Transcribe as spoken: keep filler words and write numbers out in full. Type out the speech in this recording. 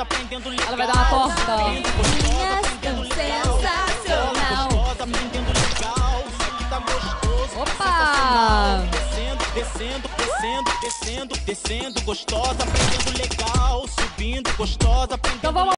aprendendo legal. Ela vai dar uma torta, ó. Sensacional. Aprendendo legal. Isso aqui tá gostoso. Opa! Descendo, descendo, descendo, descendo, descendo, gostosa, aprendendo legal. Subindo, gostosa, aprendendo Então vamos